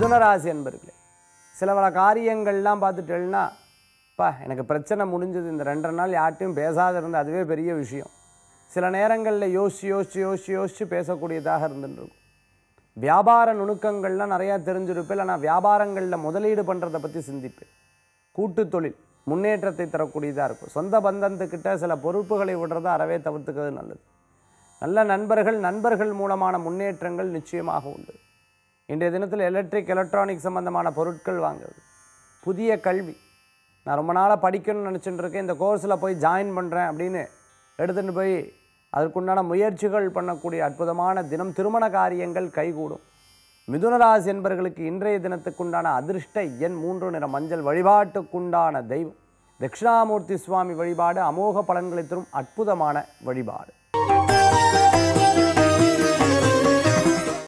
மிதுனராசி என்பர்களே, சில பல காரியங்கள்லாம் பார்த்துட்டேன்னா எனக்கு பிரச்சனை முடிஞ்சது, இந்த 2 நாள் யார்ட்டையும் பேசாத இருந்தது, அதுவே பெரிய விஷயம். சில நேரங்களில் யோசிச்சு பேசக்கூடியதாக இருந்துருக்கும். வியாபார நுணுக்கங்கள்லாம் நிறையா தெரிஞ்சிருப்பேன். ஆனால் வியாபாரங்களில் முதலீடு பண்ணுறதை பற்றி சிந்திப்பேன். கூட்டு தொழில் முன்னேற்றத்தை தரக்கூடியதாக இருக்கும். சொந்த பந்தத்துக்கிட்ட சில பொறுப்புகளை விடுறதை அறவே தவிர்த்துக்கிறது நல்லது. நல்ல நண்பர்கள் மூலமான முன்னேற்றங்கள் நிச்சயமாக உண்டு. இன்றைய தினத்தில் எலக்ட்ரானிக் சம்பந்தமான பொருட்கள் வாங்குறது, புதிய கல்வி, நான் ரொம்ப நாளாக படிக்கணும்னு நினச்சிட்டு இருக்கேன், இந்த கோர்ஸில் போய் ஜாயின் பண்ணுறேன் அப்படின்னு எடுத்துகிட்டு போய் அதற்குண்டான முயற்சிகள் பண்ணக்கூடிய அற்புதமான தினம். திருமண காரியங்கள் கைகூடும். மிதுனராசி என்பவர்களுக்கு இன்றைய தினத்துக்குண்டான அதிர்ஷ்ட எண் 3 நிற மஞ்சள். வழிபாட்டுக்குண்டான தெய்வம் தட்சிணாமூர்த்தி சுவாமி வழிபாடு அமோக பலன்களை தரும் அற்புதமான வழிபாடு.